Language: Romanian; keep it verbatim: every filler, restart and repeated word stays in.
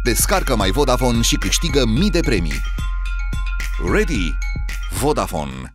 Descarcă My Vodafone și câștigă mii de premii. Ready? Vodafone.